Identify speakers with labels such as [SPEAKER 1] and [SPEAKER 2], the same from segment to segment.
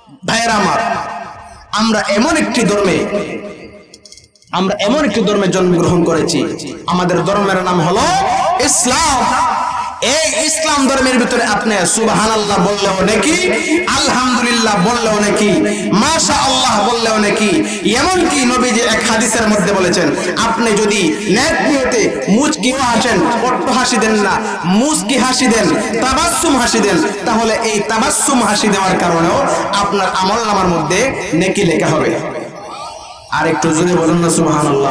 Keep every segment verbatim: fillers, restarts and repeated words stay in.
[SPEAKER 1] ভাইয়েরা আমার, আমরা এমন একটি ধর্মে আমরা এমন একটি ধর্মে জন্মগ্রহণ করেছি, আমাদের ধর্মের নাম হলো ইসলাম। এই ইসলাম ধর্মের ভিতরে আপনি সুবহানাল্লাহ বললেও নাকি, আলহামদুলিল্লাহ বললেও নাকি, মাশাআল্লাহ বললেও নাকি, এমনকি নবীজি এক হাদিসের মধ্যে বলেছেন, আপনি যদি নেক নিয়তে মুচকি হাসেন, অট্ট হাসি দেন না, মুচকি হাসি দেন, তাবাসসুম হাসি দেন, তাহলে এই তাবাসসুম হাসি দেওয়ার কারণেও আপনার আমলনামার মধ্যে নেকি লেখা হবে। আর একটু জোরে বলুন না সুবহানাল্লাহ।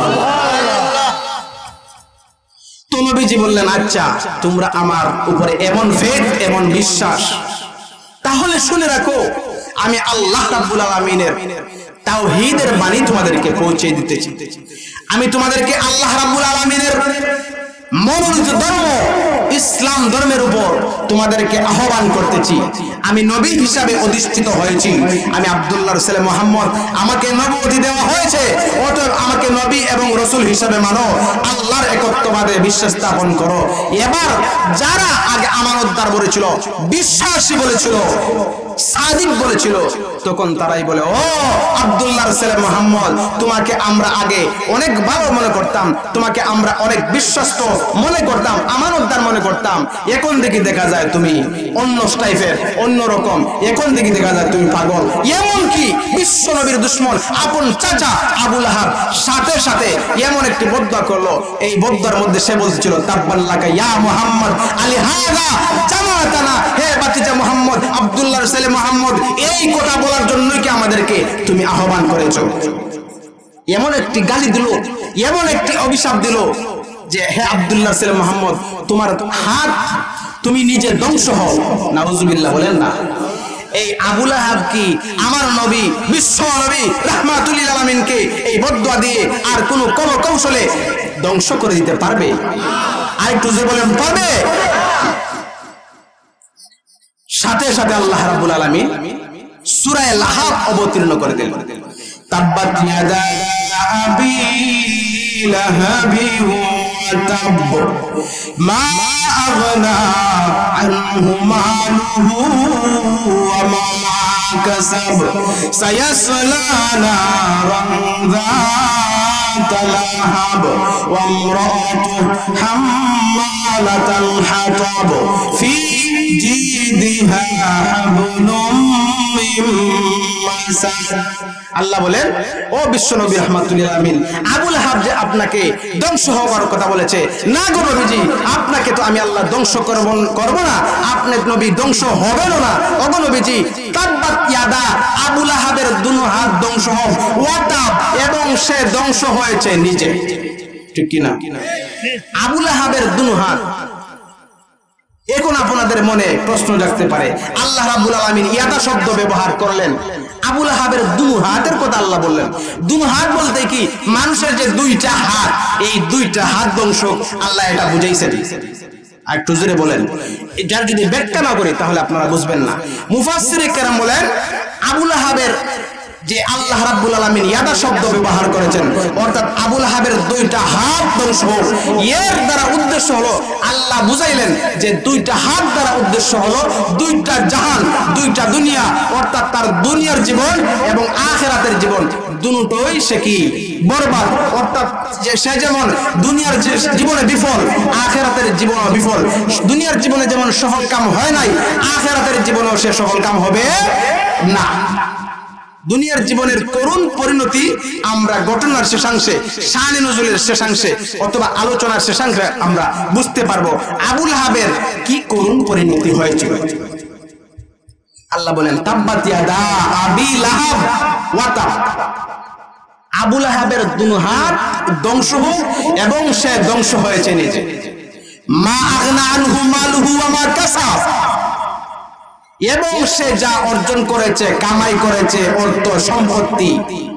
[SPEAKER 1] তো নবীজি বললেন, আচ্ছা তোমরা আমার উপরে এমন ফেথ, এমন বিশ্বাস, তাহলে শুনে রাখো আমি আল্লাহ রাব্বুল আলামিনের তাওহীদের বাণী তোমাদেরকে পৌঁছে দিতেছি। আমি তোমাদেরকে আল্লাহ রাব্বুল আলামিনের মনোনীত ধর্ম ইসলাম ধর্মের উপর তোমাদেরকে আহ্বান করতেছি। আমি নবী হিসাবে অধিষ্ঠিত হয়েছি, আমি আব্দুল্লাহর ছেলে মুহাম্মদ, আমাকে নবুয়তি দেওয়া হয়েছে, অতএব আমাকে নবী এবং রাসূল হিসাবে মানো, আল্লাহর একত্ববাদে বিশ্বাস স্থাপন করো। এবার যারা আগে আমানতদার বলেছিল, বিশ্বাসী বলেছিল, সাদিক বলেছিল, তখন তারাই বলে, ও আব্দুল্লাহর ছেলে মুহাম্মদ, তোমাকে আমরা আগে অনেক ভালো মনে করতাম, তোমাকে আমরা অনেক বিশ্বস্ত মনে করতাম, আমানতদার মনে করতাম, এখন দেখি দেখা যায় তুমি অন্য টাইপের, অন্য রকম, এখন দেখি দেখা যায় তুমি পাগল। এমনকি বিশ্ব নবীর দুশমন আপন চাচা আবু লাহাব সাথে সাথে এমন একটি বদদুয়া করলো, এই বদদুয়ার মধ্যে সে বলছিল, তাব্বাল্লাকা ইয়া মুহাম্মদ আলী হাযা জামাতানা, হে বাতিজা মুহাম্মদ, আব্দুল্লাহর ছেলে মুহাম্মদ, এই কথা বলার জন্যই কি আমাদেরকে তুমি আহ্বান করেছো? এমন একটি গালি দিল, এমন একটি অভিশাপ দিল যে হে আব্দুল্লাহর ছেলে মুহাম্মদ, তোমার হাত তুমি নিজে ধ্বংস হও। নাউজুবিল্লাহ বলেন না। এই আবু লাহাব কি আমার নবী, বিশ্ব নবী রাহমাতুল লিল আলামিনকে এই বদদুয়া দিয়ে আর কোন কোন কৌশলে ধ্বংস করে দিতে পারবে? আর একটু যে বলেন পারবে? সাথে সাথে আল্লাহ রাব্বুল আলামিন সূরা লাহাব অবতীর্ণ করে দিলেন। তাব্বাত ইয়াদা আবি লাহাবি ওয়া তাব মা আগনা আনহু মালুহু ওয়া মা কাসাব সায়াসলা নারান যাতা লাহাব ওয়া ইমরাতুহু হাম্মালাতাল হাতাব ফি জিদিহা হাবলুম মিন মাসাদ। আল্লাহ বলেন, ও বিশ্ব নবী রাহমাতুল লিল আলামিন, আবু লাহাব যে আপনাকে ধ্বংস হওয়ার কথা বলেছে, না গো নবীজি, আপনাকে তো আমি আল্লাহ ধ্বংস করব করব না, আপনি নবী ধ্বংস হবেন না। ওগো নবীজি, তাব্বাত ইয়াদা, আবু লাহাবের দুনো হাত ধ্বংস হোক, ওয়া তাব, এবং সে ধ্বংস হয়েছে নিজে। ঠিক কি না? আবু লাহাবের দুনো হাত। এখন আপনাদের মনে প্রশ্ন জাগতে পারে, আল্লাহ রাব্বুল আলামিন ইয়াদা শব্দ ব্যবহার করলেন, আবু লাহাবের দুই হাতের কথা আল্লাহ বললেন। দুই হাত বলতে কি, মানুষের যে দুইটা হাত, এই দুইটা হাত ধ্বংস আল্লাহ এটা বুঝাইছেন। আর একটু জোরে বলেন, যার যদি ব্যাখ্যা না করি তাহলে আপনারা বুঝবেন না। মুফাসসিরে কেরাম বলেন, আবু লাহাবের যে আল্লাহ রাব্বুল আলামিন ইয়াদা শব্দ ব্যবহার করেছেন, অর্থাৎ আবু লাহাবের দুইটা হাত ধ্বংস হোক, এর দ্বারা উদ্দেশ্য হলো, আল্লাহ বুঝাইলেন যে দুইটা হাত দ্বারা উদ্দেশ্য হলো দুইটা জাহান, দুইটা দুনিয়া, অর্থাৎ তার দুনিয়ার জীবন এবং আখিরাতের জীবন দুটোই সে কি বরবাদ। অর্থাৎ সে যেমন দুনিয়ার জীবনে বিফল, আখিরাতের জীবনে বিফল। দুনিয়ার জীবনে যেমন সফল কাম হয় নাই, আখিরাতের জীবনেও সে সফল কাম হবে না। দুনিয়ার জীবনের করুণ পরিণতি আমরা ঘটনার শেষাংশে, শানে নজরুলের শেষাংশে অথবা আলোচনার শেষাংশে আমরা বুঝতে পারবো আবু লাহাবের কি করুণ পরিণতি হয়েছিল। আল্লাহ বলেন, তাব্বাত ইয়াদা আবি লাহাব ওয়া তাব, আবু লাহাবের দুনো হাত ধ্বংস হোক এবং সে ধ্বংস হয়েছে নিজে। মা আগনা আনহু মালুহু ওয়া মা কাসাব, এবং সে যা অর্জন করেছে, কামাই করেছে, অর্থ সম্পত্তি,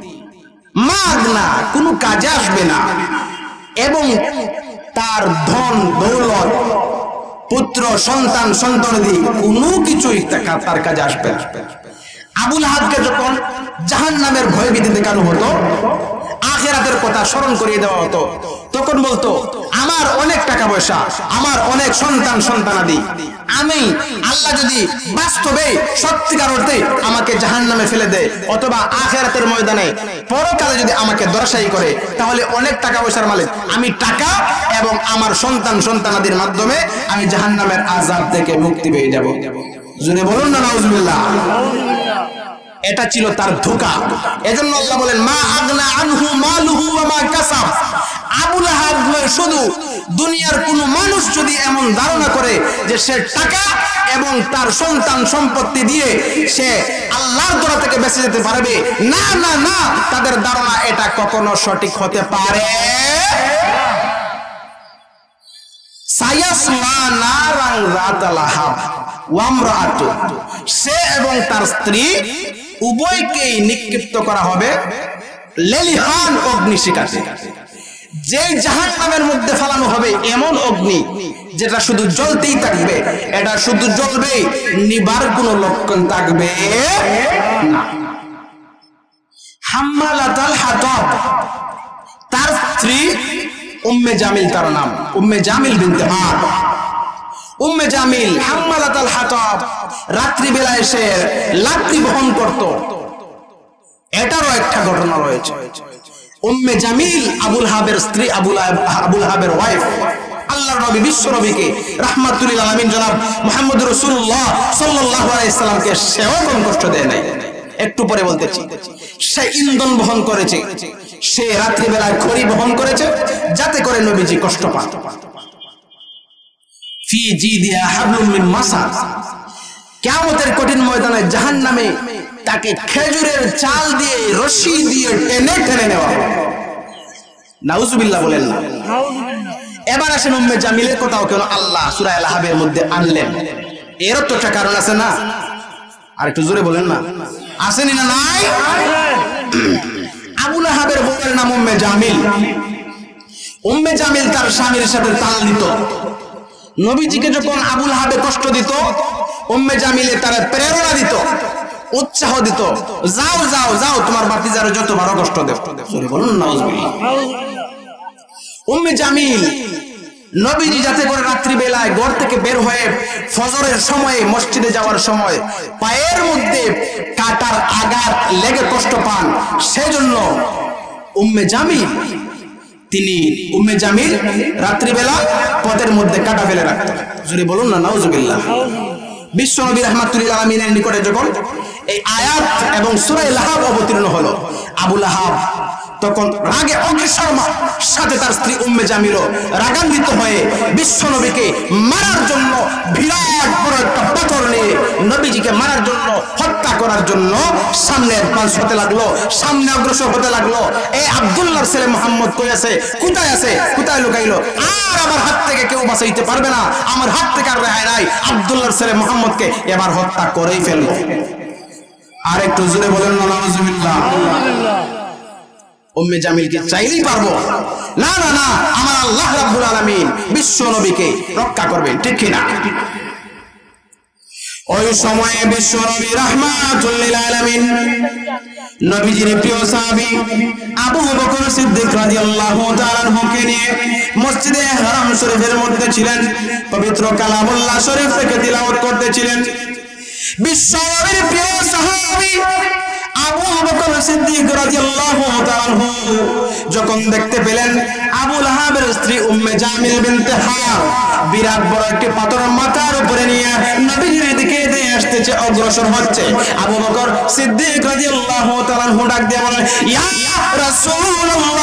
[SPEAKER 1] মাগনা, কোনো কাজে আসবে না, এবং তার ধন দৌলত, পুত্র সন্তান সন্তানাদি কোনো কিছুই তার কাজে আসবে না। আবু লাহাবকে যখন জাহান্নামের ভয়ভীতি দেখানো হতো, আখিরাতের কথা স্মরণ করিয়ে দেওয়া হতো, তখন বলতো আমার অনেক টাকা পয়সা, আমার অনেক সন্তান সন্তানাদি, আমি আল্লাহ যদি বাস্তবে সত্যিকার অর্থে আমাকে জাহান্নামে ফেলে দেয় অথবা আখিরাতের ময়দানে পরকালে যদি আমাকে দর্শাই করে, তাহলে অনেক টাকা পয়সার মালিক আমি, টাকা এবং আমার সন্তান সন্তানাদির মাধ্যমে আমি জাহান্নামের আযাব থেকে মুক্তি পেয়ে যাব। জোরে বলুন না নাউজুবিল্লাহ। এটা ছিল তার ধোঁকা। এজন্য আল্লাহ বলেন মা আগনা আনহু মালুহু ওয়া মা কাসাব। আবু লাহাব শুধু দুনিয়ার কোন মানুষ যদি এমন ধারণা করে যে সে টাকা এবং তার সন্তান সম্পত্তি দিয়ে সে আল্লাহর দরজা থেকে বেঁচে যেতে পারবে, না না না, তাদের ধারণা এটা কখনো সঠিক হতে পারে সায়াসলা নারান যাতা লাহাব ওয়া ইমরাআতু, সে এবং তার স্ত্রী উভয়কেই নিক্ষিপ্ত করা হবে লেলিহান অগ্নিশিখাতে। যে জাহান্নামের মধ্যে ফেলানো হবে এমন অগ্নি যেটা শুধু জ্বলতেই থাকবে, এটা শুধু জ্বলবে, নিবার কোনো লক্ষণ থাকবে না। হাম্মালাতাল হাতাব, তার স্ত্রী উম্মে জামিল, তার নাম উম্মে জামিল বিনতে হাব। উম্মে জামিল হাম্মালাতাল হাতাব, রাত্রি বেলা এসে লাকড়ি বহন করত। এটারও একটা ঘটনা রয়েছে। উম্মে জামিল আবুল হাবের স্ত্রী, আবুল আবুল হাবের ওয়াইফ, আল্লাহর নবী বিশ্ব নবীকে রাহমাতুল লিল আলামিন জনাব মুহাম্মদ রাসূলুল্লাহ সাল্লাল্লাহু আলাইহি সাল্লামকে সেও কোন কষ্ট দেয় নাই। একটু পরে বলতেছি, সে ইন্ধন বহন করেছে, সে রাত্রি বেলায় খড়ি বহন করেছে যাতে করে নবীজি কষ্ট পান। ফি জিদিয়া হাবলুম মিন মাসাদ, কিয়ামতের কঠিন ময়দানে জাহান্নামে তাকে খেজুরের চাল দিয়ে রশি দিয়ে টেনে টেনে নেওয়া হবে। নাউজুবিল্লাহ বলেন না। এবার আসেন উম্মে জামিলের কথাও কেন আল্লাহ সূরা আল-আহজাবের মধ্যে আনলেন, এরও তো একটা কারণ আছে না? আর একটু জোরে বলেন না, আসেনি না? নাই। আবুল আহাবের বউয়ের নাম উম্মে জামিল। উম্মে জামিল তার স্বামীর সাথে তাল দিত। নবীজিকে যখন আবুল আহাবে কষ্ট দিত, উম্মে জামিলে তার প্রেরণা দিত, উৎসাহ দিত, যাও যাও যাও তোমার ভাতিজার যত বড় কষ্ট দেব। সরি বলুন নাউজুবিল্লাহ। উম্মে জামিল নবীজি যাতে করে রাত্রি বেলায় ঘর থেকে বের হয়ে ফজরের সময়ে মসজিদে যাওয়ার সময় পায়ের মধ্যে কাটার আঘাত লেগে কষ্ট পান, সেজন্য উম্মে জামিল তিনি উম্মে জামিল রাত্রি বেলা পথের মধ্যে কাটা ফেলে রাখতেন। যদি বলুন না নাউজুবিল্লাহ। বিশ্ব নবী রাহমাতুল লিল আলামিনের নিকটে যখন এই আয়াত এবং সূরা আল-আহজাব অবতীর্ণ হলো, আবু লাহাব তখন রাগে অগ্নিশর্ম সাথে তার স্ত্রী উম্মে জামিলও রাগান্বিত হয়ে বিশ্ব নবীকে মারার জন্য বিরাট বড় একটা পাথর নিয়ে নবীজিকে মারার জন্য, হত্যা করার জন্য সামনে অ্যাডভান্স হতে লাগলো, সামনে অগ্রসর হতে লাগলো। এই আব্দুল্লাহর ছেলে মুহাম্মদ কই আছে, কোথায় আছে, কোথায় লুকাইলো? আর আমার হাত থেকে কেউ বাঁচাইতে পারবে না, আমার হাত থেকে আর রেহাই নাই। আব্দুল্লাহর ছেলে মুহাম্মদকে এবার হত্যা করেই ফেলবো। আর একটু জোরে বলেন না নাউজুবিল্লাহ। উম্মে জামিলকে চাইলেই পারবো না, না না, আমার আল্লাহ রাব্বুল আলামিন বিশ্ব নবীকে রক্ষা করবেন, ঠিক কি না? ওই সময়ে বিশ্ব নবী রাহমাতুল লিল আলামিন নবীজির প্রিয় সাহাবী আবু বকর সিদ্দিক রাদিয়াল্লাহু তাআলা আনহুকে নিয়ে মসজিদে হারাম শরীফের মধ্যে ছিলেন, পবিত্র কালামুল্লাহ শরীফ থেকে তিলাওয়াত করতেছিলেন। বিশ্ব নবীর প্রিয় সাহাবী আবু বকর সিদ্দিক রাদিয়াল্লাহু তাআলা আনহু যখন দেখতে পেলেন আবু লাহাবের স্ত্রী উম্মে জামিল বিনতে হাব বিরাট বড় একটি পাথর মাথার উপরে নিয়ে নবীজির দিকে দিয়ে আসতেছে, অগ্রসর হচ্ছে, আবু বকর সিদ্দিক রাদিয়াল্লাহু তাআলা আনহু ডাক দিয়ে বলেন, ইয়া রাসূলুল্লাহ,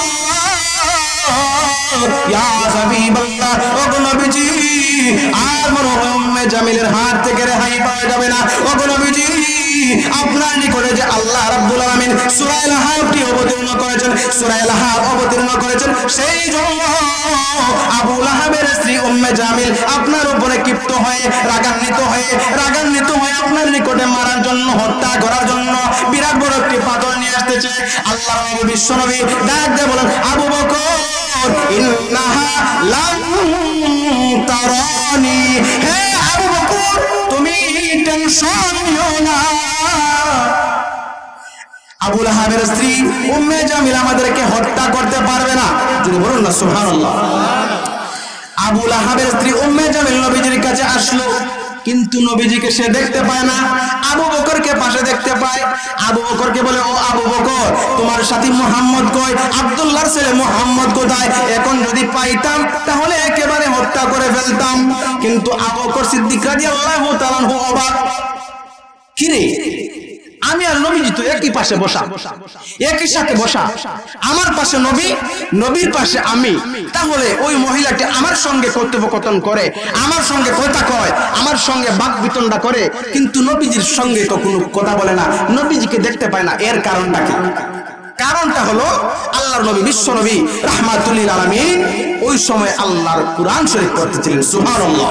[SPEAKER 1] ইয়া হাবিবাল্লাহ, ও নবীজি, আর মনে হয় উম্মে জামিলের হাত থেকে রেহাই পাওয়া যাবে না। ও নবীজি, আপনার নিকটে যে আল্লাহ রাব্বুল আলামিন সূরা আল-আহজাবটি অবতীর্ণ করেছেন, সূরা আল-আহজাব অবতীর্ণ করেছেন, সেই জন্য আবু লাহাবের স্ত্রী উম্মে জামিল আপনার উপরে ক্ষিপ্ত হয়ে রাগান্বিত হয়ে রাগান্বিত হয়ে আপনার নিকটে মারার জন্য, হত্যা করার জন্য বিরাট বড় একটি পাথর নিয়ে আসতেছে। আল্লাহর নবী বিশ্ব নবী ডাক দিয়ে বলেন, আবু বকর, ইন্নাহা লান তারানি, হে আবু বকর, তুমি টেনশন নিও না। আবু লাহাবের স্ত্রী উম্মে জামিল আমাদেরকে হত্যা করতে পারবে না, যদি বলুন না সুবহানাল্লাহ। আবু লাহাবের স্ত্রী উম্মে জামিল নবীজির কাছে আসলো, কিন্তু নবীজিকে সে দেখতে পায় না, আবু বকরকে পাশে দেখতে পায়। আবু বকরকে বলে, ও আবু বকর, তোমার সাথী মুহাম্মদ কই? আব্দুল্লাহর ছেলে মুহাম্মদ কোথায়? এখন যদি পাইতাম তাহলে একেবারে হত্যা করে ফেলতাম। কিন্তু আবু বকর সিদ্দিক রাদিয়াল্লাহু তাআলা অবাক, কি রে, আমি আর নবীজি তো একই পাশে বসা, একই সাথে বসা, আমার পাশে নবী, নবীর পাশে আমি, তাহলে ওই মহিলাটি আমার সঙ্গে কথোপকথন করে, আমার সঙ্গে কথা কয়, আমার সঙ্গে বাক বিতণ্ডা করে, কিন্তু নবীজির সঙ্গে তো কোনো কথা বলে না, নবীজিকে দেখতে পায় না। এর কারণটা কি? কারণটা হলো আল্লাহর নবী, বিশ্ব নবী রাহমাতুল লিল আলামিন ওই সময় আল্লাহর কুরআন শরীফ পড়তেছিলেন। সুবহানাল্লাহ।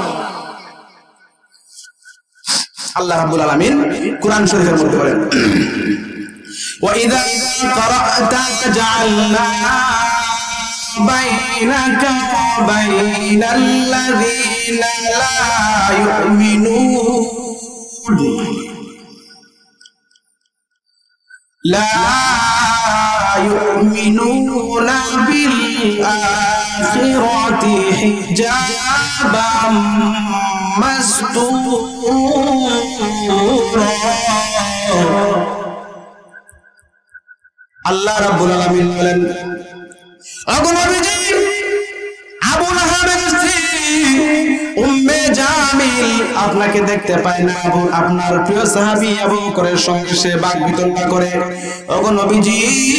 [SPEAKER 1] আল্লাহ রাব্বুল আলামিন কুরআন শরীফের মধ্যে বলেন, ওয়াইযা ক্বারা'তা জা'আলনা বাইনাকা ওয়া বাইনাল্লাযীনা লা ইউমিনুন লা ইউমিনুনা বিল আখিরাতি হিজাবাম মাসতুরা। আল্লাহ রাব্বুল আলামিন বলেন, ওগো নবীজি, আবু লাহাবের স্ত্রী উম্মে জামিল আপনাকে দেখতে পায় না, আপনার প্রিয় সাহাবী আবু বকরের সঙ্গে সে বাকবিতণ্ডা করে। ওগো নবীজি,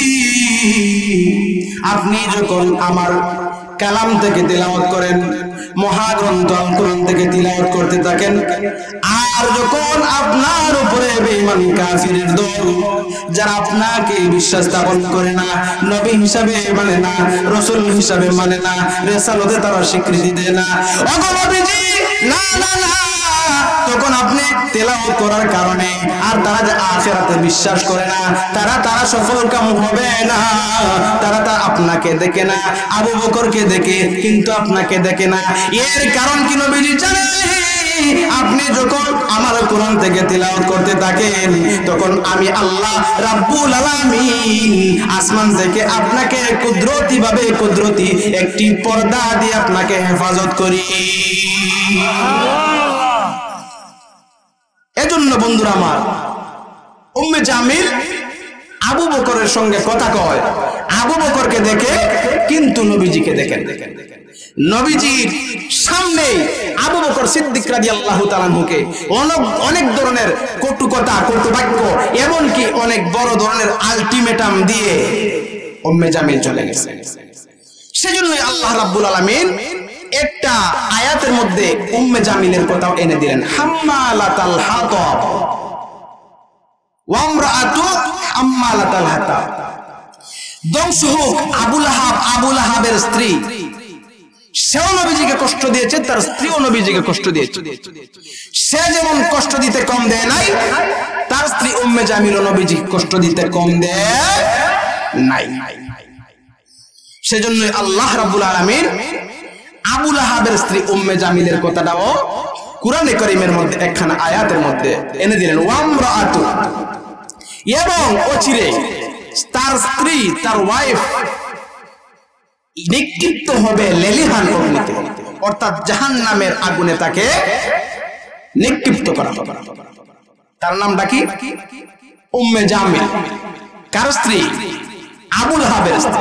[SPEAKER 1] আপনি যখন আমার কালাম থেকে তিলাওয়াত করেন, মহাগ্রন্থ আল কোরআন থেকে তিলাওয়াত করতে থাকেন, আর যখন আপনার উপরে বেঈমান কাফিরের দল, যারা আপনাকে বিশ্বাস স্থাপন করে না, নবী হিসাবে মানে না, রাসূল হিসাবে মানে না, রিসালাতে তারা স্বীকৃতি দেয় না, ওগো নবীজি, না না না, তখন আপনি তেলাওয়াত করার কারণে আর তারা যে আখিরাতে বিশ্বাস করে না, তারা তারা সফল কাম হবে না, তারা তা আপনাকে দেখে না, আবু বকরকে দেখে, কিন্তু আপনাকে দেখে না। এর কারণ কি নবীজি জানেন? আপনি যখন আমার কোরআন থেকে তিলাওয়াত করতে থাকেন, তখন আমি আল্লাহ রাব্বুল আলামিন আসমান থেকে আপনাকে কুদরতি ভাবে, কুদরতি একটি পর্দা দিয়ে আপনাকে হেফাজত করি। এজন্য বন্ধুরা আমার, উম্মে জামিল আবু বকরের সঙ্গে কথা কয়, আবু বকরকে দেখে, কিন্তু নবীজিকে দেখেন। নবীজির সামনে আবু বকর সিদ্দিক রাদিয়াল্লাহু তাআলা আনহুকে অনেক অনেক ধরনের কটু কথা, কটু বাক্য, এমনকি অনেক বড় ধরনের আলটিমেটাম দিয়ে উম্মে জামিল চলে গেছে। সেজন্যই আল্লাহ রাব্বুল আলামিন একটা আয়াতের মধ্যে উম্মে জামিলের কথাও এনে দিলেন, হাম্মালাতাল হাতাব ওয়া ইমরাআতু হাম্মালাতাল হাতাব। ধ্বংস হোক আবু লাহাব, আবু লাহাবের স্ত্রী, সেও নবীজিকে কষ্ট দিয়েছে, তার স্ত্রীও নবীজিকে কষ্ট দিয়েছে। সে যেমন কষ্ট দিতে কম দেয় নাই, তার স্ত্রী উম্মে জামিলও নবীজিকে কষ্ট দিতে কম দেয় নাই। সেজন্য আল্লাহ রাব্বুল আলামিন আবু লাহাবের স্ত্রী উম্মে জামিলের কথাটাও কুরআনে কারীমের মধ্যে একখানা আয়াতের মধ্যে এনে দিলেন, ওয়া ইমরাআতু, এবং অচিরে তার স্ত্রী, তার ওয়াইফ নিক্ষিপ্ত হবে লেলিহান অগ্নিতে, অর্থাৎ জাহান্নামের আগুনে তাকে নিক্ষিপ্ত করা হবে। তার নামটা কি? উম্মে জামিল। কার স্ত্রী? আবু লাহাবের স্ত্রী।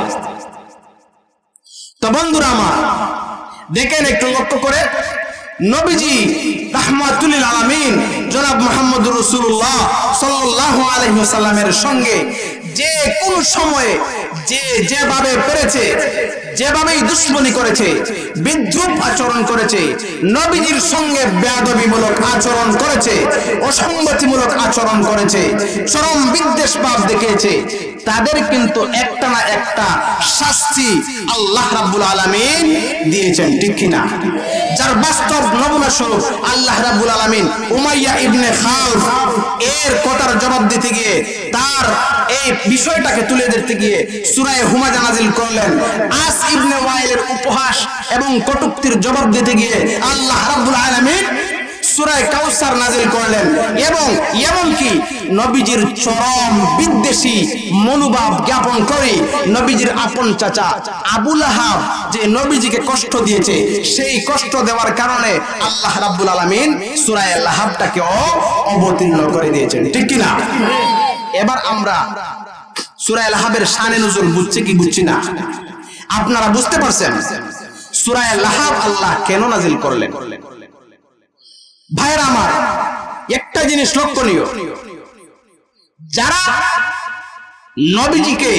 [SPEAKER 1] তো বন্ধুরা আমার, দেখেন একটু লক্ষ্য করে, নবীজি রাহমাতুল লিল আলামিন জনাব মুহাম্মদুর রাসূলুল্লাহ সাল্লাল্লাহু আলাইহি ওয়াসাল্লামের সঙ্গে যে কোন সময়ে যে যেভাবে পেরেছে, যেভাবেই দুশ্মনী করেছে, বিদ্রুপ আচরণ করেছে, নবীজির সঙ্গে বেয়াদবিমূলক আচরণ করেছে, অসঙ্গতিমূলক আচরণ করেছে, চরম বিদ্বেষ ভাব দেখিয়েছে, তাদের কিন্তু একটা না একটা শাস্তি আল্লাহ রাব্বুল আলামিন দিয়েছেন, ঠিক কিনা? যার বাস্তব নমুনা স্বরূপ আল্লাহ রাব্বুল আলামিন উমাইয়া ইবনে খালফ এর কথার জবাব দিতে গিয়ে, তার এই বিষয়টাকে তুলে ধরতে গিয়ে সূরা হুমাযা নাযিল করলেন। আস ইবনে ওয়াইলের উপহাস এবং কটূক্তির জবাব দিতে গিয়ে আল্লাহ রাব্বুল আলামিন সূরা কাউসার নাযিল করলেন এবং এমনকি নবীজির চরম বিদ্বেষী মনোভাব জ্ঞাপন করে নবীজির আপন চাচা আবু লাহাব যে নবীজিকে কষ্ট দিয়েছে সেই কষ্ট দেওয়ার কারণে আল্লাহ রাব্বুল আলামিন সূরা লাহাবটাকে অবতীর্ণ করে দিয়েছেন, ঠিক কি না? এবার আমরা সূরা লাহাবের শানে নুজুল বুঝছি কি বুঝছি না? আপনারা বুঝতে পারছেন সূরা লাহাব আল্লাহ কেন নাযিল করলেন? ভাইরা আমার, একটা জিনিস লক্ষণীয়, যারা নবীজিকে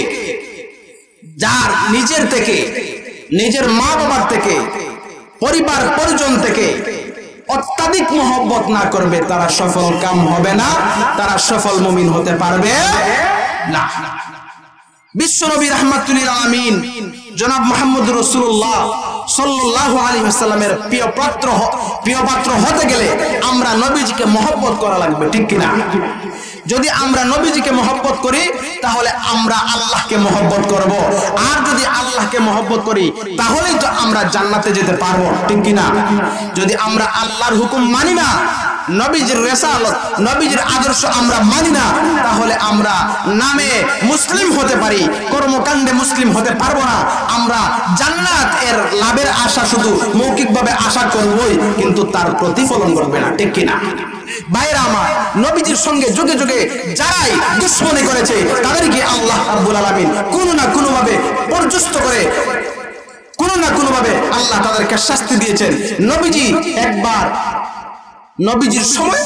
[SPEAKER 1] যার নিজের থেকে, নিজের মা বাবার থেকে, পরিবার পরিজন থেকে অত্যাধিক মহব্বত না করবে তারা সফল কাম হবে না, তারা সফল মুমিন হতে পারবে না। বিশ্বনবী রাহমাতুল লিল আলামিন জনাব মুহাম্মদ রাসূলুল্লাহ সাল্লাল্লাহু আলাইহি ওয়াসাল্লামের প্রিয় পাত্র প্রিয় পাত্র হতে গেলে আমরা নবীজিকে মহব্বত করা লাগবে, ঠিক কি না? যদি আমরা নবীজিকে মহব্বত করি তাহলে আমরা আল্লাহকে মহব্বত করব, আর যদি আল্লাহকে মহব্বত করি তাহলেই তো আমরা জান্নাতে যেতে পারবো, ঠিক কি না? যদি আমরা আল্লাহর হুকুম মানি না, নবীজির রিসালাত, নবীজির আদর্শ আমরা মানি না, তাহলে আমরা নামে মুসলিম হতে পারি, কর্মকাণ্ডে মুসলিম হতে পারবো না। আমরা জান্নাত এর লাভের আশা শুধু মৌখিকভাবে আশা করবই, কিন্তু তার প্রতিফলন ঘটবে না, ঠিক কি না? ভাইরা আমার, নবীজির সঙ্গে যুগে যুগে যারাই দুশমনি করেছে তাদেরকে আল্লাহ রাব্বুল আলামিন কোনো না কোনো ভাবে পর্যস্ত করে, কোনো না কোনো ভাবে আল্লাহ তাদেরকে শাস্তি দিয়েছেন। নবীজি একবার, নবীজির সময়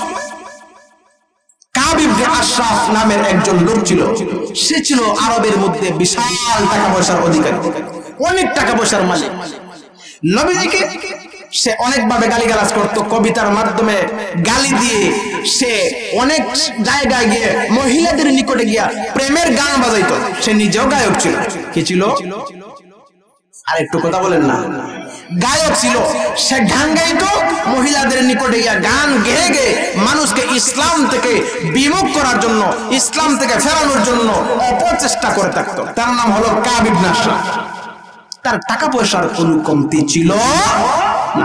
[SPEAKER 1] কাব ইবনে আশরাফ নামের একজন লোক ছিল, সে ছিল আরবের মধ্যে বিশাল টাকা পয়সার অধিকারী, অনেক টাকা পয়সার মালিক। নবীজিকে সে অনেকভাবে গালিগালাজ করত, কবিতার মাধ্যমে গালি দিয়ে সে অনেক জায়গায় গিয়ে মহিলাদের নিকটে গিয়া প্রেমের গান বাজাইতো। সে নিজেও গায়ক ছিল। কি ছিল? আর একটু কথা বলেন না, গায়ক ছিল। সে গান গাইতো, মহিলাদের নিকটে গিয়া গান গেয়ে গেয়ে মানুষকে ইসলাম থেকে বিমুখ করার জন্য, ইসলাম থেকে ফেরানোর জন্য অপচেষ্টা করে থাকতো। তার নাম হলো কাব ইবনে আশরাফ। তার টাকা পয়সার কোনো কমতি ছিল না।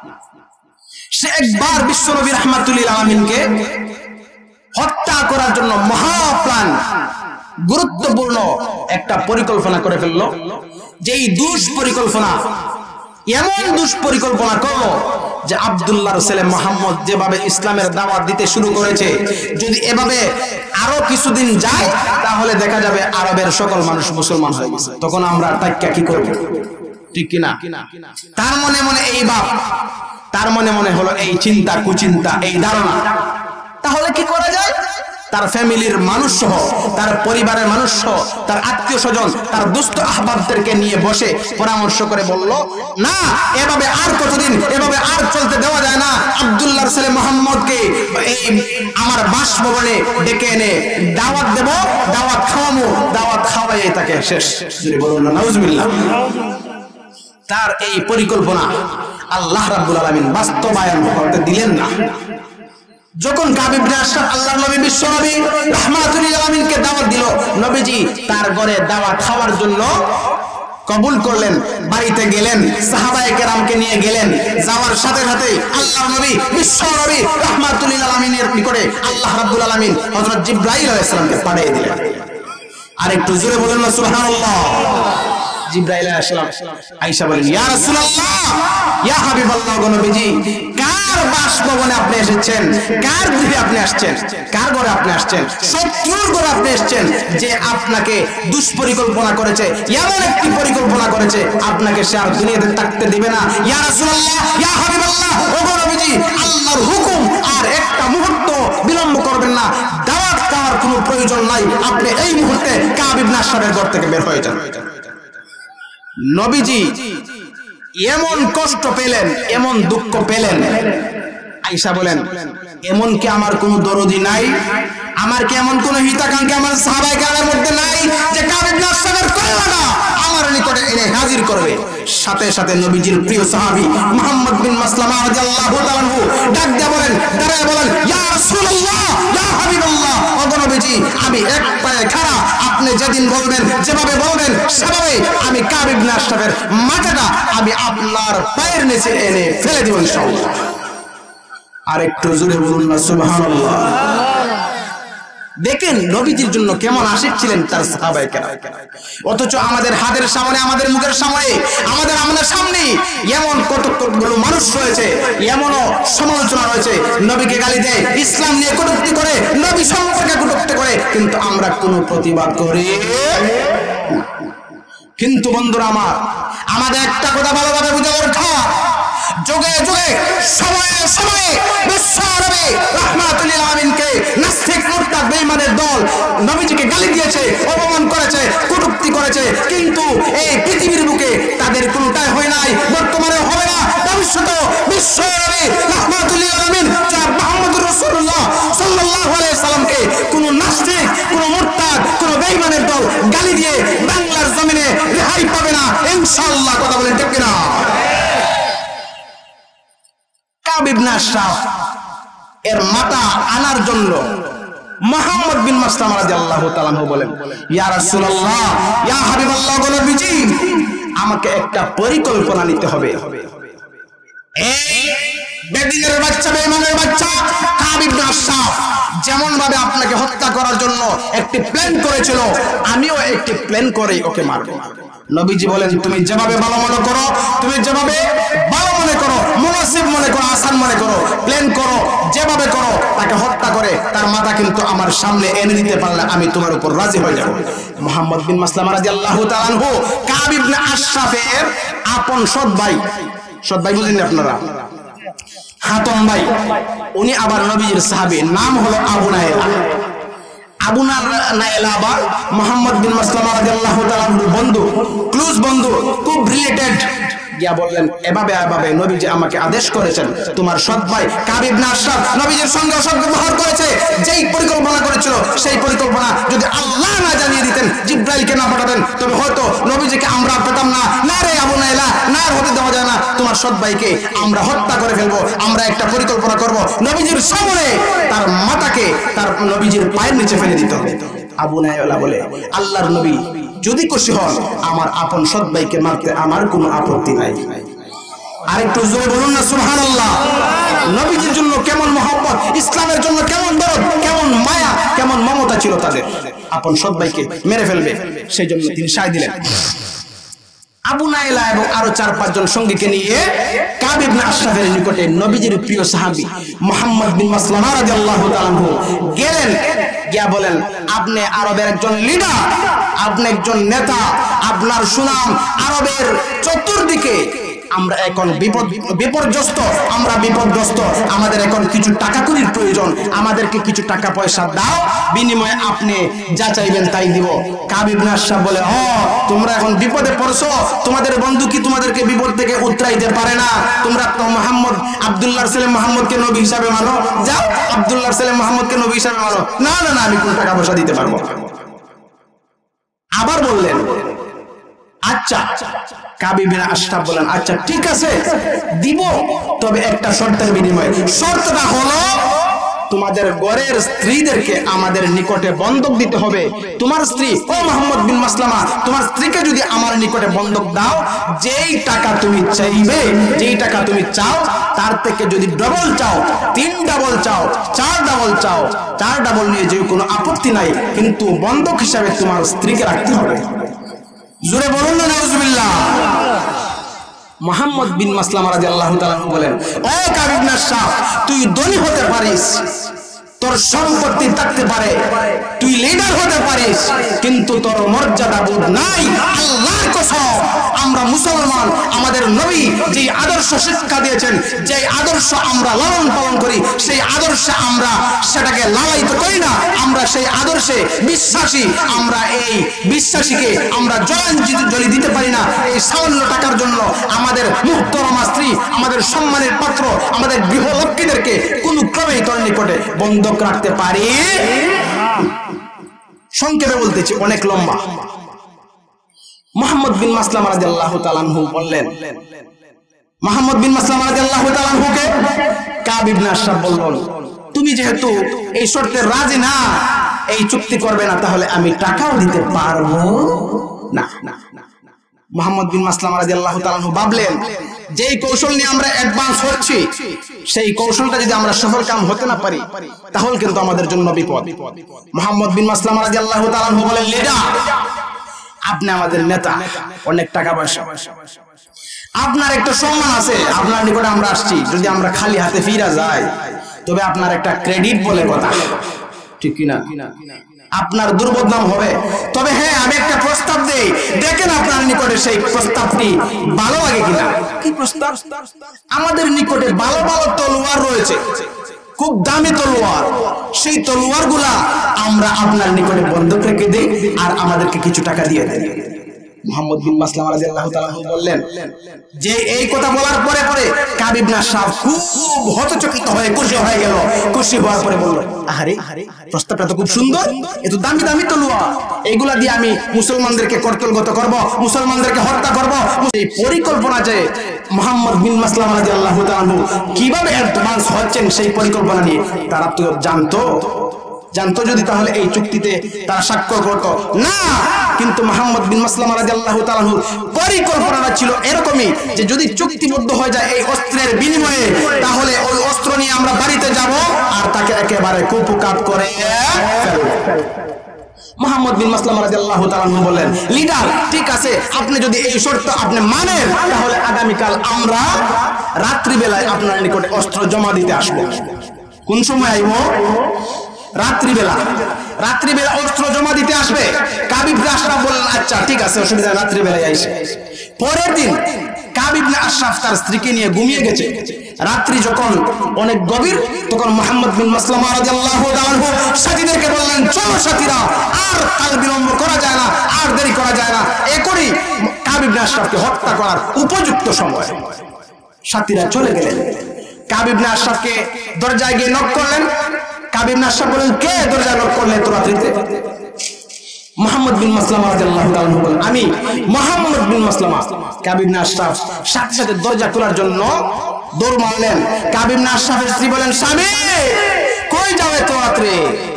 [SPEAKER 1] সে একবার বিশ্বনবী রাহমাতুল লিল আলামিনকে হত্যা করার জন্য মহাপ্লান, গুরুত্বপূর্ণ একটা পরিকল্পনা করে ফেললো। যেই দুষ্পরিকল্পনা, এমন দুষ্পরিকল্পনা করলো যে আব্দুল্লাহর ছেলে মুহাম্মদ যেভাবে ইসলামের দাওয়াত দিতে শুরু করেছে, যদি এভাবে আরো কিছুদিন যায় তাহলে দেখা যাবে আরবের সকল মানুষ মুসলমান হয়ে গেছে। তখন আমরা টাক্কা কি করব, ঠিক কিনা? তার মনে মনে এই ভাব, তার মনে মনে হলো এই চিন্তা, কুচিন্তা, এই ধারণা। তাহলে কি করা যায়? তার ফ্যামিলির মানুষ সহ, তার পরিবারের মানুষ সহ, তার আত্মীয় স্বজন, তার দুস্থ আহবাবদেরকে নিয়ে বসে পরামর্শ করে বলল, না, এভাবে আর কতদিন, এভাবে আর চলতে দেওয়া যায় না। আব্দুল্লাহর ছেলে মুহাম্মদকে এই আমার বাসভবনে ডেকে এনে দাওয়াত দেব, দাওয়াত খাওয়াবো, দাওয়াত খাওয়াই তাকে শেষ। যদি বলুন না নাউজুবিল্লাহ। তার এই পরিকল্পনা আল্লাহ রাব্বুল আলামিন বাস্তবায়ন করতে দিলেন না। যখন কাব ইবনে আশরাফ আল্লাহর নবী বিশ্বনবী রাহমাতুল লিল আলামিনকে দাওয়াত দিল, নবীজি তার ঘরে দাওয়াত খাওয়ার জন্য কবুল করলেন। বাড়িতে গেলেন, সাহাবায়ে কেরামকে নিয়ে গেলেন। যাওয়ার সাথে সাথে আল্লাহর নবী বিশ্বনবী রাহমাতুল লিল আলামিনের নিকটে আল্লাহ রাব্বুল আলামিন হযরত জিবরাইল আলাইহিস সালামকে পাঠিয়ে দিলেন। আর একটু জোরে বলেন না সুবহানাল্লাহ। জিবরাইল আলাইহিস সালাম আয়েশা বলেন, ইয়া রাসূলুল্লাহ, ইয়া হাবিবাল্লাহ, গো নবীজি, কার বাসভবনে আপনি এসেছেন? কার গৃহে আপনি আসছেন? কার ঘরে আপনি আসছেন? শত্রুর ঘরে আপনি এসেছেন, যে আপনাকে দুষ্পরিকল্পনা করেছে, এমন একটি পরিকল্পনা করেছে আপনাকে সে আর দুনিয়াতে থাকতে দিবে না। ইয়া রাসূলুল্লাহ, ইয়া হাবিবাল্লাহ, ও গো নবীজি, আল্লাহর হুকুম, আর একটা মুহূর্ত বিলম্ব করবেন না। দাওয়াত খাওয়ার কোনো প্রয়োজন নাই, আপনি এই মুহূর্তে কাব ইবনে আশরাফের ঘর থেকে বের হয়ে যান। নবীজি এমন কষ্ট পেলেন, এমন দুঃখ পেলেন। আয়েশা বলেন, এমন কি আমার কোনো দরদি নাই? আমার কি এমন কোন হিতাকাঙ্ক্ষী আমার সাহাবায়ে কেরামের মধ্যে নাই যে কাব ইবনে আশরাফের কলমাটা আমার নিকটে এনে হাজির করবে? সাথে সাথে নবীজির প্রিয় সাহাবী মুহাম্মদ বিন মাসলামা রাদিয়াল্লাহু তাআলা আনহু ডাক দিয়ে বলেন, দাঁড়ায় বলেন, ইয়া রাসূলুল্লাহ, ইয়া হাবিবাল্লাহ, ও নবীজি, আমি এক পায়ে খাড়া, আপনি যেদিন বলবেন, যেভাবে বলবেন সেভাবে আমি কাব ইবনে আশরাফের মাথাটা আমি আপনার পায়ের নিচে এনে ফেলে দিব ইনশাআল্লাহ। আর একটু জোরে বলুন না সুবহানাল্লাহ। দেখেন নবীজির জন্য কেমন আশিক ছিলেন তার সাহাবায়ে কেরাম, অথচ আমাদের হাতের সামনে, আমাদের মুখের সামনে, আমাদের আমাদের সামনে এমন কতগুলো মানুষ রয়েছে, এমনও সমালোচনা রয়েছে, নবীকে গালি দেয়, ইসলাম নিয়ে কটূক্তি করে, নবী সম্পর্কে কটূক্তি করে, কিন্তু আমরা কোনো প্রতিবাদ করি। কিন্তু বন্ধুরা আমার, আমাদের একটা কথা ভালোভাবে বুঝা দরকার, যুগে যুগে সময়ে সময়ে বিশ্ব নবী রাহমাতুল লিল আলামিনকে নাস্তিক মুরতাদ বেঈমানের দল নবীজিকে গালি দিয়েছে, অপমান করেছে, কটূক্তি করেছে, কিন্তু এই পৃথিবীর বুকে তাদের কোনটাই হয় নাই, বর্তমানে হবে না, ভবিষ্যতেও বিশ্ব নবী রাহমাতুল লিল আলামিন জনাব মুহাম্মদুর রাসূলুল্লাহ সাল্লাল্লাহু আলাইহি সাল্লামকে কোন নাস্তিক, কোন মুরতাদ, কোন বেঈমানের দল গালি দিয়ে বাংলার জমিনে রেহাই পাবে না ইনশাআল্লাহ। কথা বলেন ঠিক কিনা? কাব ইবনে আশরাফ এর মাথা আনার জন্য মুহাম্মদ বিন মাসলামা রাদিয়াল্লাহু তাআলা আনহু বলেন, ইয়া রাসূলুল্লাহ, ইয়া হাবিবাল্লাহ, নবীজি আমাকে একটা পরিকল্পনা নিতে হবে। এই বেদিনের বাচ্চা, বেঈমানের বাচ্চা কাব ইবনে আশরাফ যেমন ভাবে আপনাকে হত্যা করার জন্য একটি প্ল্যান করেছিল, আমিও একটি প্ল্যান করে ওকে মারব। নবীজি বলেন, তুমি যেভাবে ভালো মনে করো, তুমি যেভাবে ভালো মনে করো, মুনাসিব মনে করো, আসান মনে করো, প্ল্যান করো, যেভাবে করো, তাকে হত্যা করে তার মাথা কিন্তু আমার সামনে এনে দিতে পারলে আমি তোমার উপর রাজি হয়ে যাব। মুহাম্মদ বিন মাসলামা রাদিয়াল্লাহু তাআলা আনহু কাব ইবনে আশরাফের আপন সৎ ভাই, সৎ ভাই বুঝেন আপনারা, হাতম ভাই, উনি আবার নবীজির সাহাবী, নাম হলো আবু নাইলা। আবু নাইলা আবার মুহাম্মদ বিন মাসলামা রাদিয়াল্লাহু তাআলা আনহুর বন্ধু, ক্লোজ বন্ধু, খুব রিলেটেড। গিয়া বললেন, এভাবে এভাবে নবীজি আমাকে আদেশ করেছেন, তোমার সৎ ভাই কাব ইবনে আশরাফ নবীজির সঙ্গে অসদ্ব্যবহার করেছে, যেই পরিকল্পনা করেছিল সেই পরিকল্পনা যদি আল্লাহ না জানিয়ে দিতেন, জিবরাইলকে না পাঠাতেন, তবে হয়তো নবীজিকে আমরা পেতাম না। না রে আবু নাইলা, না হতে দেওয়া যায় না, তোমার সৎ ভাইকে আমরা হত্যা করে ফেলবো, আমরা একটা পরিকল্পনা করব, নবীজির সামনে তার মাথাকে তার নবীজির পায়ের নিচে ফেলে দিতে হবে। আবু নাইলা বলে, আল্লাহর নবী যদি খুশি হন আমার আপন সৎ ভাইকে মারতে আমার কোনো আপত্তি নাই। আরেকটু জোরে বলুন না সুবহানাল্লাহ। নবীজির জন্য কেমন মহব্বত, ইসলামের জন্য কেমন দরদ, কেমন মায়া, কেমন মমতা ছিল তাদের, আপন সৎ ভাইকে মেরে ফেলবে, সেই জন্য তিনি সায় দিলেন। আবু নাইলা এবং আরো চার পাঁচজন সঙ্গীকে নিয়ে কাব ইবনে আশরাফের নিকটে নবীজির প্রিয় সাহাবী মুহাম্মদ বিন মাসলামা রাদিয়াল্লাহু তাআলা আনহু গেলেন, গিয়া বলেন, আপনি আরবের একজন লিডার, আপনি একজন নেতা, আপনার সুনাম আরবের চতুর্দিকে, আমরা এখন বিপদ বিপর্যস্ত, আমরা বিপদগ্রস্ত, আমাদের এখন কিছু টাকা কড়ির প্রয়োজন, আমাদেরকে কিছু টাকা পয়সা দাও, বিনিময়ে আপনি যা চাইবেন তাই দিব। কাব ইবনে আশরাফ বলে, ও তোমরা এখন বিপদে পড়ছো, তোমাদের বন্ধু কি তোমাদেরকে বিপদ থেকে উতরাইতে পারে না? তোমরা তো মোহাম্মদ আব্দুল্লাহর ছেলে মোহাম্মদকে নবী হিসাবে মানো, যাও আব্দুল্লাহর ছেলে মোহাম্মদকে নবী হিসাবে মানো। না না না, আমি কোন টাকা পয়সা দিতে পারবো। আবার বললেন, আচ্ছা। কাব ইবনে আশরাফ বলেন, আচ্ছা ঠিক আছে দিব, তবে একটা শর্তের বিনিময়ে। শর্তটা হলো তোমাদের ঘরের স্ত্রীদেরকে আমাদের নিকটে বন্ধক দিতে হবে। তোমার স্ত্রী, ও মুহাম্মদ বিন মাসলামা, তোমার স্ত্রীকে যদি আমার নিকটে বন্ধক দাও, যেই টাকা তুমি চাইবে, যেই টাকা তুমি চাও, তার থেকে যদি ডবল চাও, তিন ডাবল চাও, চার ডাবল চাও, চার ডাবল নিয়ে যে কোনো আপত্তি নাই, কিন্তু বন্ধক হিসাবে তোমার স্ত্রীকে রাখতে হবে। জোরে বলুন না নাউজুবিল্লাহ। মুহাম্মদ বিন মাসলামা রাদিয়াল্লাহু তাআলা বলেন, ও কাব ইবনে আশরাফ, তুই ধনী হতে পারিস, তোর সম্পত্তি থাকতে পারে, তুই লিডার হতে পারিস, কিন্তু তোর মর্যাদা বোধ নাই। আল্লাহর কসম, আমরা মুসলমান, আমাদের নবী যে আদর্শ শিক্ষা দিয়েছেন, যে আদর্শ আমরা লালন পালন করি, সেই আদর্শে আমরা সেটাকে লালায়িত করি না, আমরা সেই আদর্শে বিশ্বাসী। আমরা এই বিশ্বাসীকে আমরা জলাঞ্জলি দিতে পারি না এই সামান্য টাকার জন্য। আমাদের মুহতারামা স্ত্রী, আমাদের সম্মানের পাত্র, আমাদের গৃহলক্ষ্মীদেরকে কোনো ক্রমেই তোর নিকটে বন্ধক রাখতে পারি। সংক্ষেপে বলতেছি, অনেক লম্বা। মুহাম্মদ বিন মাসলামা রাদিয়াল্লাহু তাআলা আনহু বললেন, মুহাম্মদ বিন মাসলামা রাদিয়াল্লাহু তাআলা আনহুকে কাব ইবনে আশরাফ বললেন, তুমি যেহেতু এই শর্তে রাজি না, এই চুক্তি করবে না, তাহলে আমি টাকাও দিতে পারবো না। মুহাম্মদ বিন মাসলামা রাদিয়াল্লাহু তাআলা আনহু ভাবলেন, যেই কৌশল নিয়ে আমরা অ্যাডভান্স হচ্ছি সেই কৌশলটা যদি আমরা সফল কাম হতে না পারি তাহলে কিন্তু আমাদের জন্য বিপদ। মুহাম্মদ বিন মাসলামা রাদিয়াল্লাহু তাআলা আনহু বলেন, লিডার, আপনি আমাদের নেতা, অনেক টাকা পয়সা, আপনার একটা সম্মান আছে, আপনার নিকটে আমরা আসছি, যদি আমরা খালি হাতে ফিরা যাই তবে আপনার একটা ক্রেডিট বলে কথা, ঠিক কিনা? আপনার দুর্বদনাম হবে। তবে হ্যাঁ, আমি একটা প্রস্তাব দেই, দেখেন আপনার নিকটে সেই প্রস্তাবটি ভালো লাগে কিনা। কি প্রস্তাব? আমাদের নিকটে ভালো ভালো তলোয়ার রয়েছে, খুব দামি তলোয়ার, সেই তলোয়ার গুলা আমরা আপনার নিকটে বন্ধক রেখে দেই আর আমাদেরকে কিছু টাকা দিয়ে দেন। মুহাম্মদ বিন মাসলামা রাদিয়াল্লাহু তাআলা বললেন যে এই কথা বলার পরে পরে কাব ইবনে আশরাফ খুব হতচকিত হয়ে খুশি হয়ে গেল। খুশি হওয়ার পরে বলল, আরে প্রস্তাবটা তো খুব সুন্দর, এত দামি দামি তলোয়ার, এগুলা দিয়ে আমি মুসলমানদেরকে কর্তলগত করব, মুসলমানদেরকে হত্যা করব। এই পরিকল্পনা যে মুহাম্মদ বিন মাসলামা রাদিয়াল্লাহু তাআলা কিভাবে অ্যাডভান্স হচ্ছেন সেই পরিকল্পনা নিয়ে তারা তো জানতো জানতো যদি তাহলে এই চুক্তিতে তারা স্বাক্ষর করত না। কিন্তু মুহাম্মদ বিন মাসলামা রাদিয়াল্লাহু তাআলা পরিকল্পনাটা ছিল এরকমই যে যদি চুক্তিবদ্ধ হয়ে যায় এই অস্ত্রের বিনিময়ে, তাহলে ওই অস্ত্র নিয়ে আমরা বাড়িতে যাব আর তাকে একেবারে কুপকাত করে ফেলব। মুহাম্মদ বিন মাসলামা রাদিয়াল্লাহু তাআলা বললেন, লিডার, ঠিক আছে, আপনি যদি এই শর্ত আপনি মানেন তাহলে আগামীকাল আমরা রাত্রি বেলায় আপনার নিকটে অস্ত্র জমা দিতে আসব। কোন সময় আইব? রাত্রিবেলা। রাত্রিবেলা অস্ত্র জমা দিতে আসবে। কাব ইবনে আশরাফ বললেন, আচ্ছা ঠিক আছে, অসুবিধা, রাত্রিবেলায় আইসে। পরের দিন কাব ইবনে আশরাফ তার স্ত্রীকে নিয়ে ঘুমিয়ে গেছে। রাত্রি যখন অনেক গভীর, তখন মুহাম্মদ বিন মাসলামা রাদিয়াল্লাহু তাআলা সাথীদেরকে বললেন, চলো সাথীরা, আর কাল বিলম্ব করা যায় না, আর দেরি করা যায় না, এখনই কাব ইবনে আশরাফকে হত্যা করার উপযুক্ত সময়। সাথীরা চলে গেলেন। কাব ইবনে আশরাফকে দরজায় গিয়ে নক করলেন। কাব ইবনে আশরাফ বলেন, কে দরজা নক করলে এত রাত্রিতে? মুহাম্মদ বিন মাসলামা রাদিয়াল্লাহু তাআলা বলেন, আমি মুহাম্মদ বিন মাসলামা। কাব ইবনে আশরাফ সাথে সাথে দরজা খোলার জন্য দৌড় মারলেন। কাব ইবনে আশরাফের স্ত্রী বলেন, স্বামী, কই যাও এত রাত্রে?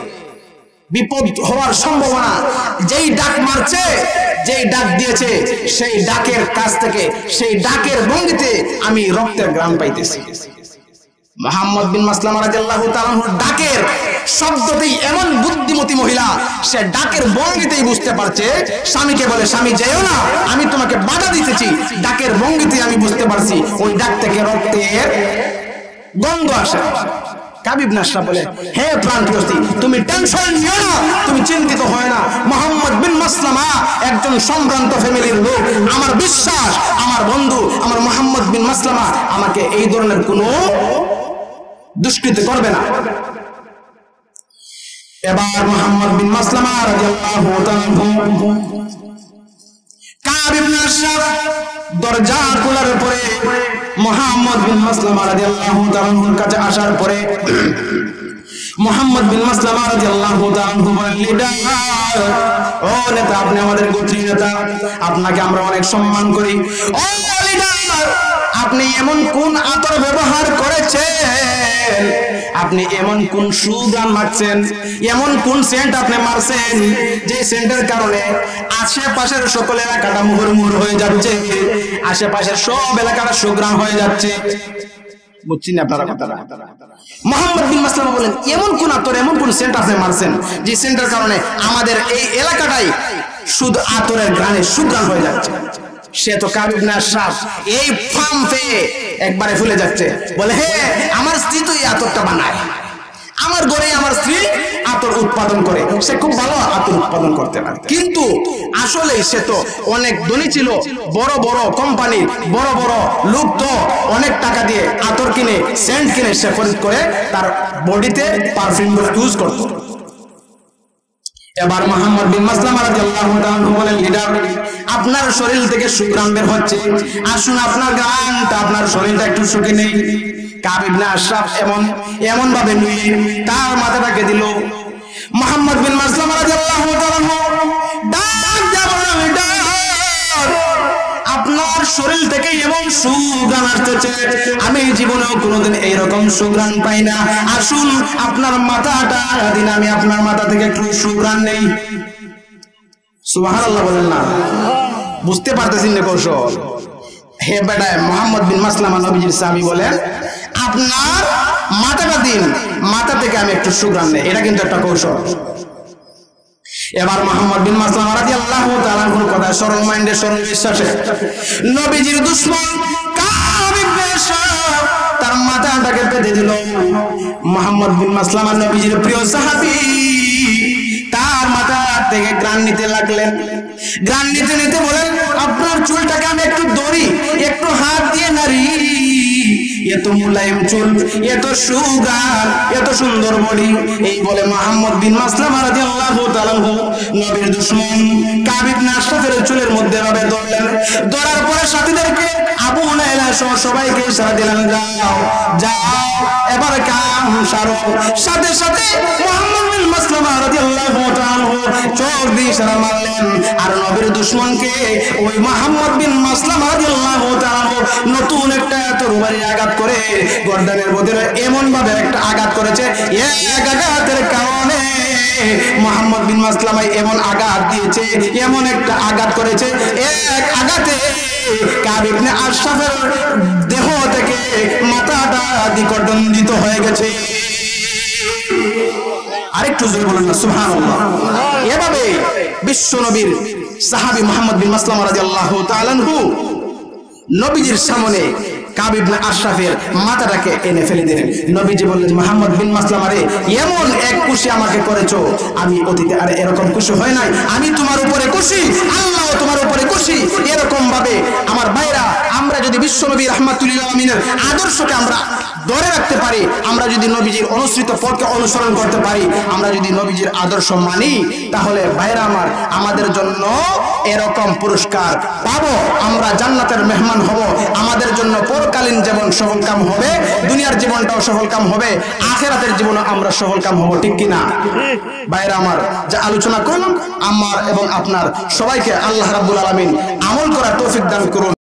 [SPEAKER 1] বিপদ হওয়ার সম্ভাবনা। যেই ডাক মারছে, যেই ডাক দিয়েছে, সেই ডাকের কাছ থেকে, সেই ডাকের ভঙ্গিতে আমি রক্তের ঘ্রাণ পাইতেছি। মুহাম্মদ বিন মাসলামা রাদিয়াল্লাহু তাআলা ডাকের শব্দতেই এমন বুদ্ধিমতী মহিলা, সে ডাকের ভঙ্গিতেই বুঝতে পারছে। স্বামীকে বলে, স্বামী যেও না, আমি তোমাকে বাধা দিতেছি। ডাকের ভঙ্গিতে আমি বুঝতে পারছি ওই ডাক থেকে রক্তের গন্ধ আসে। কাব ইবনে আশরাফ বলে, হে প্রাণপ্রিয়সী, তুমি টেনশন নিও না, তুমি চিন্তিত হয় না। মুহাম্মদ বিন মাসলামা একজন সম্ভ্রান্ত ফ্যামিলির লোক। আমার বিশ্বাস, আমার বন্ধু, আমার মুহাম্মদ বিন মাসলামা আমাকে এই ধরনের কোনো দুষ্কৃতি করবে না। এবার মুহাম্মদ বিন মাসলামা রাদিয়াল্লাহু তাআলা কাব ইবনে আশরাফ দরজা খোলার পরে মুহাম্মদ বিন মাসলামা রাদিয়াল্লাহু তাআলার কাছে আসার পরে মুহাম্মদ বিন মাসলামা রাদিয়াল্লাহু তাআলা বলেন, লিডার, ও নেতা, আপনি আমাদের গোত্রী নেতা, আপনাকে আমরা অনেক সম্মান করি। ও লিডার, আপনি এমন কোন আতর ব্যবহার করেছেন, আপনি এমন কোন সুঘ্রাণ মারছেন, এমন কোন সেন্ট আপনি মারছেন যে সেন্টের কারণে আশেপাশের সকল এলাকাটা মুহুর্মুহুর হয়ে যাচ্ছে, আশেপাশের সব এলাকাটা সুঘ্রাণ হয়ে যাচ্ছে। বুঝছেন আপনারা কথাটা? মুহাম্মদ বিন মাসলামা বলেন, এমন কোন আতর, এমন কোন সেন্ট আপনি মারছেন যে সেন্টের কারণে আমাদের এই এলাকাটাই শুধু আতরের ঘ্রাণে সুঘ্রাণ হয়ে যাচ্ছে। সে তো কাব ইবনে আশরাফ এই ফার্ম পেয়ে একবারে ফুলে যাচ্ছে। বলে, হে, আমার স্ত্রী তো এই আতরটা বানায়, আমার ঘরে আমার স্ত্রী আতর উৎপাদন করে, সে খুব ভালো আতর উৎপাদন করতে পারে। কিন্তু আসলে সে তো অনেক ধনী ছিল, বড় বড় কোম্পানি, বড় বড় লোক, তো অনেক টাকা দিয়ে আতর কিনে, সেন্ট কিনে সে খরিদ করে তার বডিতে পারফিউম ইউজ করত। এবার মুহাম্মদ বিন মাসলামা রাদিয়াল্লাহু তাআলা বলেন, লিডার, আপনার শরীর থেকে সুঘ্রাণ বের হচ্ছে, আসুন আপনার গানটা, আপনার শরীরটা একটু শুকিয়ে নেই। কাব ইবনে আশরাফ এমন এমন ভাবে নুয়ে তার মাথাটাকে দিল। মুহাম্মদ বিন মাসলামা রাদিয়াল্লাহু তাআলা ডাক দিয়ে বললেন, লিডার, আপনার শরীর থেকে এমন সুঘ্রাণ আসতেছে, আমি জীবনেও কোনোদিন এইরকম সুঘ্রাণ পাই না। আসুন আপনার মাথাটা দিন, আমি আপনার মাথা থেকে একটু সুঘ্রাণ নেই। সুবহানাল্লাহ বলেন না? বুঝতে পারতেছেন না কৌশল? হে বেটা মুহাম্মদ বিন মাসলামা নবীজির সাহাবী বলেন, আপনার মাথাটা দিন, মাথা থেকে আমি একটু সুগ্রাণ নেই। এটা কিন্তু একটা কৌশল। এবার মুহাম্মদ বিন মাসলামা রাদিয়াল্লাহু তাআলা কোন কথা সরল মাইন্ডে সরল বিশ্বাসে নবীজির দুশমন কাব ইবনে আশরাফ তার মাথাটাকে পেতে দিল। মুহাম্মদ বিন মাসলামা নবীজির প্রিয় সাহাবী তার মাথা থেকে গ্রাণ নিতে লাগলেন। গ্রাণ নিতে নিতে বলেন, আপনার চুলটাকে আমি একটু ধরি, একটু হাত দিয়ে নাড়ি, এত মুলায়েম চুল, এত সুগান, এত সুন্দর বডি। এই বলে মুহাম্মদ বিন মাসলামা রাদিয়াল্লাহু তাআলা নবীর দুশমন কাব ইবনে আশরাফের চুলের মধ্যে রবে ধরলেন। ধরার পরে সাথীদেরকে আবু লাইলা সহ সবাইকে ইশারা দিলেন, যাও যাও এবার কাম সারো। সাথে সাথে মুহাম্মদ বিন মাসলামা রাদিয়াল্লাহু তাআলা চোখ দিয়ে ইশারা মারলেন, আর নবীর দুশমনকে ওই মুহাম্মদ বিন মাসলামা রাদিয়াল্লাহু তাআলা নতুন একটা তরবারি আঘাত করে গর্দানের ভিতরে এমন ভাবে একটা আঘাত করেছে, এক আঘাতের কারণে মুহাম্মদ বিন মাসলামা এমন আঘাত দিয়েছে, এমন একটা আঘাত করেছে, এক আঘাতে কাব ইবনে আশরাফের দেহ থেকে মাথাটা দ্বিখণ্ডিত হয়ে গেছে। আরেকটু জোরে বলেন না সুবহানাল্লাহ। এভাবে বিশ্ব নবীর সাহাবী মুহাম্মদ বিন মাসলামা রাদিয়াল্লাহু তাআলা আনহু নবীজির সামনে কাব ইবনে আশরাফের মাথাটাকে এনে ফেলে দিলেন। নবীজি বললেন, মুহাম্মদ বিন মাসলামা রে, এমন এক খুশি আমাকে করেছো, আমি অতীতে আর এরকম খুশি হয় নাই। আমি তোমার উপরে খুশি, আল্লাহ তোমার উপরে খুশি। এরকম ভাবে আমার ভাইরা, আমরা যদি বিশ্ব নবী রাহমাতুল লিল আলামিনের আদর্শকে আমরা ধরে রাখতে পারি, আমরা যদি নবীজির অনুসৃত পথকে অনুসরণ করতে পারি, আমরা যদি নবীজির আদর্শ মানি, তাহলে ভাইরা আমার, আমাদের জন্য এরকম পুরস্কার পাবো, আমরা জান্নাতের মেহমান হব। আমাদের জন্য পরকালীন জীবন সফলকাম হবে, দুনিয়ার জীবনটাও সফলকাম হবে, আখিরাতের জীবনও আমরা সফলকাম হব। ঠিক কিনা ভাইরা আমার? যা আলোচনা করলাম, আমার এবং আপনার সবাইকে আল্লাহ রাব্বুল আলামিন আমল করার তৌফিক দান করুন।